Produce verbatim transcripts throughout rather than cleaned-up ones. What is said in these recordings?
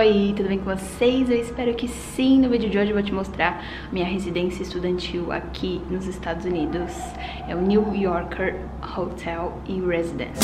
oi, tudo bem com vocês? Eu espero que sim. No vídeo de hoje eu vou te mostrar minha residência estudantil aqui nos Estados Unidos. É o New Yorker Hotel e Residence.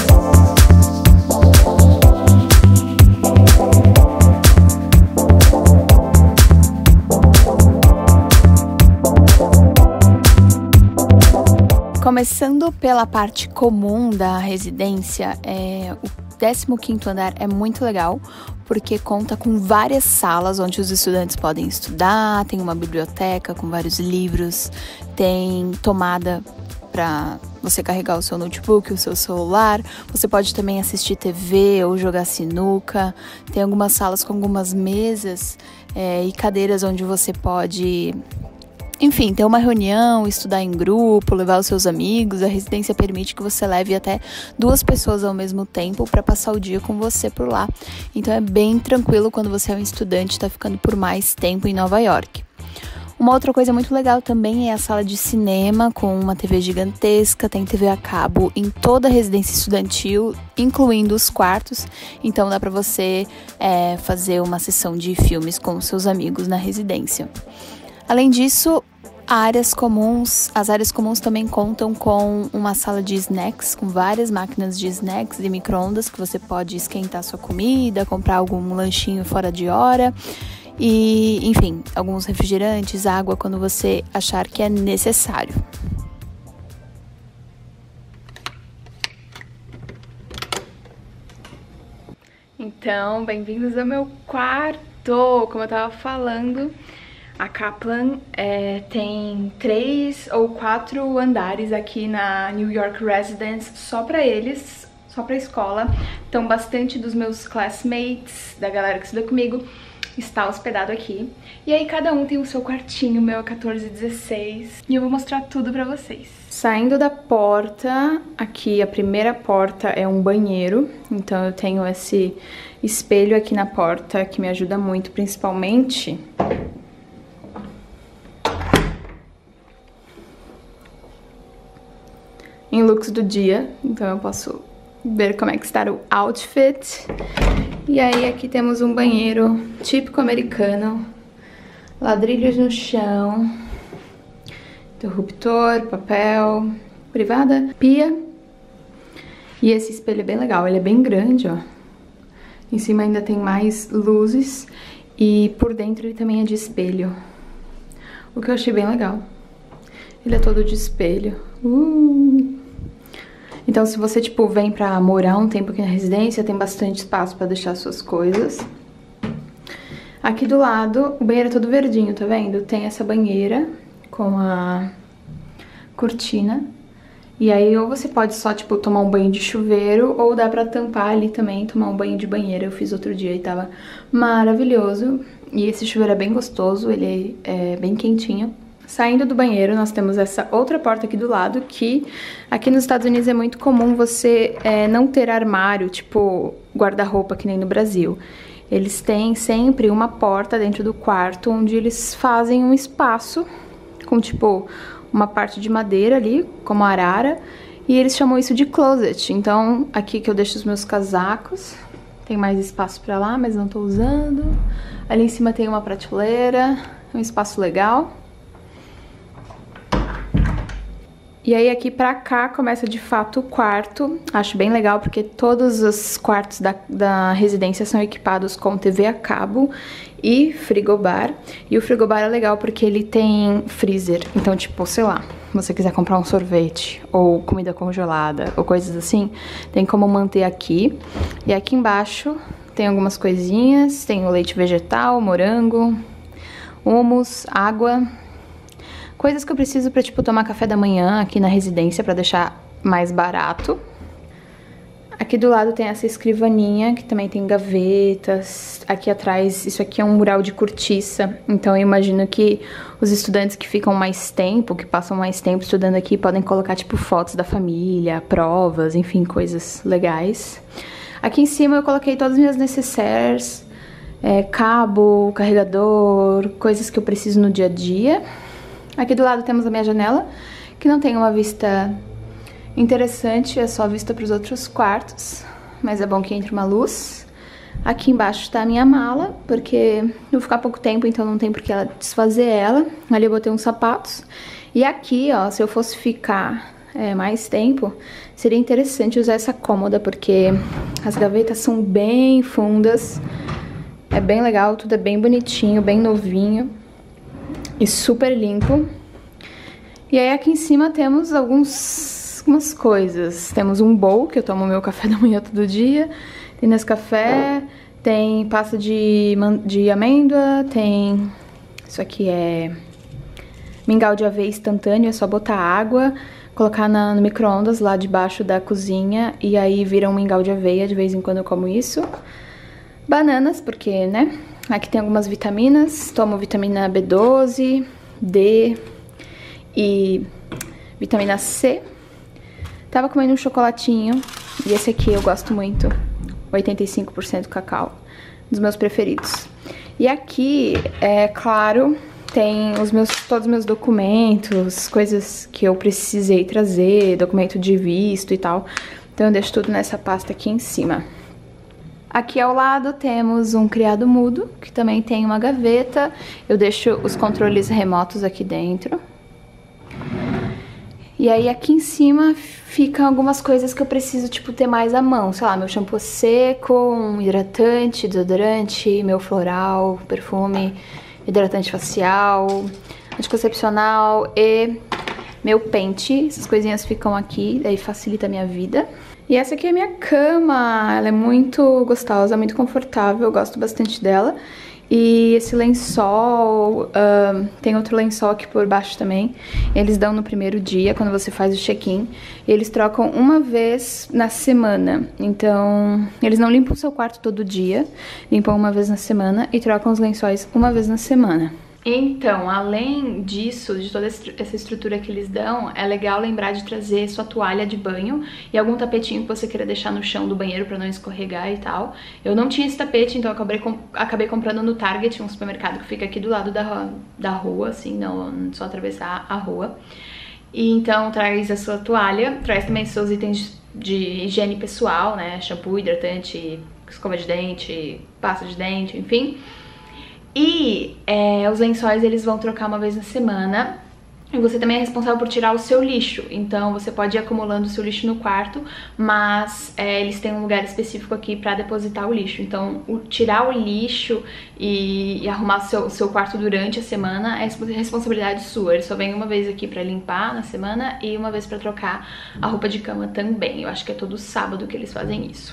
Começando pela parte comum da residência, é, o décimo quinto andar é muito legal, porque conta com várias salas onde os estudantes podem estudar, tem uma biblioteca com vários livros, tem tomada para você carregar o seu notebook, o seu celular, você pode também assistir T V ou jogar sinuca, tem algumas salas com algumas mesas é, e cadeiras onde você pode... Enfim, ter uma reunião, estudar em grupo, levar os seus amigos. A residência permite que você leve até duas pessoas ao mesmo tempo para passar o dia com você por lá. Então é bem tranquilo quando você é um estudante e está ficando por mais tempo em Nova York. Uma outra coisa muito legal também é a sala de cinema com uma T V gigantesca, tem T V a cabo em toda a residência estudantil, incluindo os quartos. Então dá para você é, fazer uma sessão de filmes com os seus amigos na residência. Além disso, áreas comuns, as áreas comuns também contam com uma sala de snacks, com várias máquinas de snacks e micro-ondas que você pode esquentar sua comida, comprar algum lanchinho fora de hora e, enfim, alguns refrigerantes, água quando você achar que é necessário. Então, bem-vindos ao meu quarto, como eu tava falando. A Kaplan é, tem três ou quatro andares aqui na New York Residence só pra eles, só pra escola. Então bastante dos meus classmates, da galera que estuda comigo, está hospedado aqui. E aí cada um tem o seu quartinho, o meu é quatorze e dezesseis. E eu vou mostrar tudo pra vocês. Saindo da porta, aqui a primeira porta é um banheiro. Então eu tenho esse espelho aqui na porta que me ajuda muito, principalmente... em looks do dia, então eu posso ver como é que está o outfit. E aí aqui temos um banheiro típico americano, ladrilhos no chão, interruptor, papel, privada, pia. E esse espelho é bem legal, ele é bem grande, ó. Em cima ainda tem mais luzes e por dentro ele também é de espelho, o que eu achei bem legal. Ele é todo de espelho. Uh! Então, se você, tipo, vem pra morar um tempo aqui na residência, tem bastante espaço pra deixar suas coisas. Aqui do lado, o banheiro é todo verdinho, tá vendo? Tem essa banheira com a cortina. E aí, ou você pode só, tipo, tomar um banho de chuveiro, ou dá pra tampar ali também, tomar um banho de banheira. Eu fiz outro dia e tava maravilhoso. E esse chuveiro é bem gostoso, ele é bem quentinho. Saindo do banheiro, nós temos essa outra porta aqui do lado, que aqui nos Estados Unidos é muito comum você é, não ter armário, tipo guarda-roupa, que nem no Brasil. Eles têm sempre uma porta dentro do quarto, onde eles fazem um espaço com, tipo, uma parte de madeira ali, como arara, e eles chamam isso de closet. Então, aqui que eu deixo os meus casacos, tem mais espaço pra lá, mas não tô usando. Ali em cima tem uma prateleira, um espaço legal. E aí aqui pra cá começa de fato o quarto. Acho bem legal porque todos os quartos da, da residência são equipados com T V a cabo e frigobar. E o frigobar é legal porque ele tem freezer. Então, tipo, sei lá, se você quiser comprar um sorvete ou comida congelada ou coisas assim, tem como manter aqui. E aqui embaixo tem algumas coisinhas, tem o leite vegetal, morango, hummus, água... coisas que eu preciso pra, tipo, tomar café da manhã aqui na residência pra deixar mais barato. Aqui do lado tem essa escrivaninha, que também tem gavetas. Aqui atrás, isso aqui é um mural de cortiça. Então eu imagino que os estudantes que ficam mais tempo, que passam mais tempo estudando aqui, podem colocar, tipo, fotos da família, provas, enfim, coisas legais. Aqui em cima eu coloquei todas as minhas necessaires, é, cabo, carregador, coisas que eu preciso no dia a dia. Aqui do lado temos a minha janela, que não tem uma vista interessante, é só vista para os outros quartos, mas é bom que entre uma luz. Aqui embaixo tá a minha mala, porque eu vou ficar pouco tempo, então não tem por que ela desfazer ela. Ali eu botei uns sapatos. E aqui, ó, se eu fosse ficar é, mais tempo, seria interessante usar essa cômoda, porque as gavetas são bem fundas. É bem legal, tudo é bem bonitinho, bem novinho e super limpo. E aí aqui em cima temos alguns, algumas coisas. Temos um bowl, que eu tomo meu café da manhã todo dia. Tem Nescafé, tem pasta de, de amêndoa, tem... Isso aqui é mingau de aveia instantâneo, é só botar água, colocar na, no micro-ondas lá debaixo da cozinha e aí vira um mingau de aveia, de vez em quando eu como isso. Bananas, porque, né, aqui tem algumas vitaminas, tomo vitamina B doze, D e vitamina C. Tava comendo um chocolatinho e esse aqui eu gosto muito. oitenta e cinco por cento cacau, dos meus preferidos. E aqui, é claro, tem os meus, todos os meus documentos, coisas que eu precisei trazer, documento de visto e tal. Então eu deixo tudo nessa pasta aqui em cima. Aqui ao lado temos um criado mudo, que também tem uma gaveta. Eu deixo os controles remotos aqui dentro. E aí aqui em cima ficam algumas coisas que eu preciso, tipo, ter mais à mão. Sei lá, meu shampoo seco, um hidratante, desodorante, meu floral, perfume, hidratante facial, anticoncepcional e meu pente. Essas coisinhas ficam aqui, daí facilita a minha vida. E essa aqui é a minha cama, ela é muito gostosa, muito confortável, eu gosto bastante dela. E esse lençol, uh, tem outro lençol aqui por baixo também. Eles dão no primeiro dia, quando você faz o check-in. E eles trocam uma vez na semana. Então, eles não limpam o seu quarto todo dia. Limpam uma vez na semana e trocam os lençóis uma vez na semana. Então, além disso, de toda essa estrutura que eles dão, é legal lembrar de trazer sua toalha de banho e algum tapetinho que você queira deixar no chão do banheiro pra não escorregar e tal. Eu não tinha esse tapete, então eu acabei, acabei comprando no Target, um supermercado que fica aqui do lado da, da rua, assim, não só atravessar a rua. E então traz a sua toalha, traz também seus itens de higiene pessoal, né, shampoo, hidratante, escova de dente, pasta de dente, enfim. E é, os lençóis eles vão trocar uma vez na semana. E você também é responsável por tirar o seu lixo. Então você pode ir acumulando o seu lixo no quarto, mas é, eles têm um lugar específico aqui pra depositar o lixo. Então o, tirar o lixo e, e arrumar o seu, o seu quarto durante a semana é responsabilidade sua. Eles só vêm uma vez aqui pra limpar na semana e uma vez pra trocar a roupa de cama também. Eu acho que é todo sábado que eles fazem isso.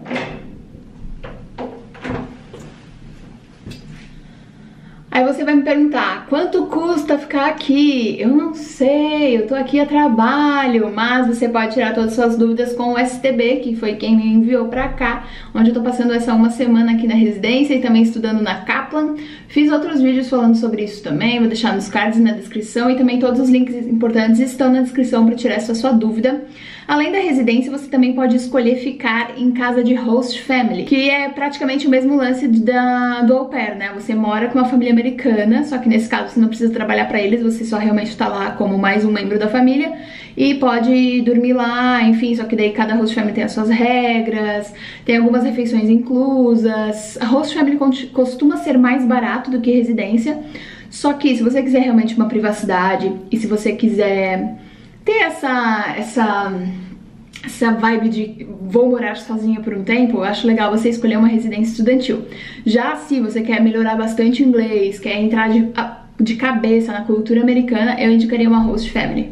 Aí você vai me perguntar, quanto custa ficar aqui? Eu não sei, eu tô aqui a trabalho, mas você pode tirar todas as suas dúvidas com o S T B, que foi quem me enviou pra cá, onde eu tô passando essa uma semana aqui na residência e também estudando na Kaplan. Fiz outros vídeos falando sobre isso também, vou deixar nos cards e na descrição, e também todos os links importantes estão na descrição para tirar essa sua dúvida. Além da residência, você também pode escolher ficar em casa de host family, que é praticamente o mesmo lance da, do au pair, né? Você mora com uma família americana, só que nesse caso você não precisa trabalhar pra eles, você só realmente tá lá como mais um membro da família e pode dormir lá, enfim, só que daí cada host family tem as suas regras, tem algumas refeições inclusas. A host family costuma ser mais barato do que residência, só que se você quiser realmente uma privacidade e se você quiser ter essa, essa, essa vibe de vou morar sozinha por um tempo, eu acho legal você escolher uma residência estudantil. Já se você quer melhorar bastante o inglês, quer entrar de, de cabeça na cultura americana, eu indicaria uma host family.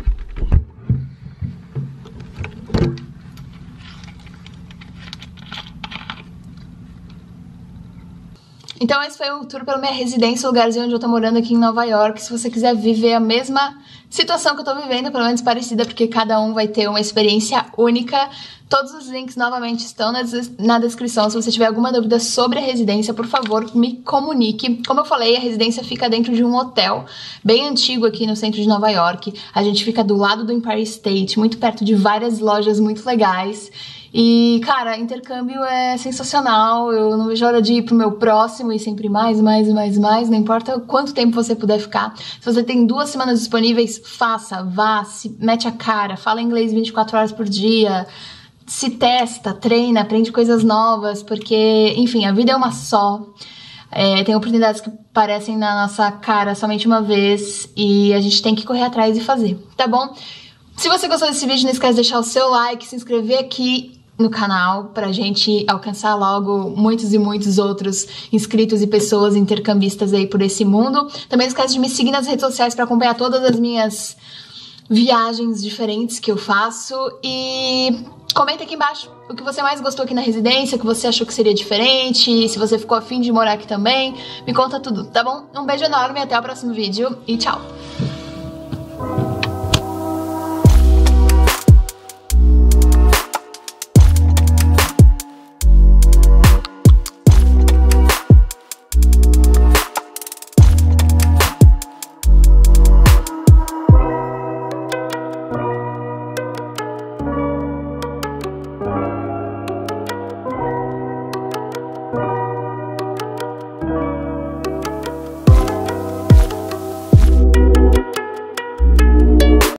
Então esse foi o tour pela minha residência, o lugarzinho onde eu tô morando aqui em Nova York. Se você quiser viver a mesma situação que eu tô vivendo, pelo menos parecida, porque cada um vai ter uma experiência única, todos os links novamente estão na, na descrição. Se você tiver alguma dúvida sobre a residência, por favor, me comunique. Como eu falei, a residência fica dentro de um hotel bem antigo aqui no centro de Nova York. A gente fica do lado do Empire State, muito perto de várias lojas muito legais. E, cara, intercâmbio é sensacional, eu não vejo hora de ir pro meu próximo e sempre mais, mais, mais, mais, não importa quanto tempo você puder ficar. Se você tem duas semanas disponíveis, faça, vá, se mete a cara, fala inglês vinte e quatro horas por dia, se testa, treina, aprende coisas novas, porque, enfim, a vida é uma só. É, tem oportunidades que aparecem na nossa cara somente uma vez e a gente tem que correr atrás e fazer, tá bom? Se você gostou desse vídeo, não esquece de deixar o seu like, se inscrever aqui no canal pra gente alcançar logo muitos e muitos outros inscritos e pessoas intercambistas aí por esse mundo. Também não esquece de me seguir nas redes sociais para acompanhar todas as minhas viagens diferentes que eu faço e comenta aqui embaixo o que você mais gostou aqui na residência, o que você achou que seria diferente, se você ficou afim de morar aqui também, me conta tudo, tá bom? Um beijo enorme, até o próximo vídeo e tchau!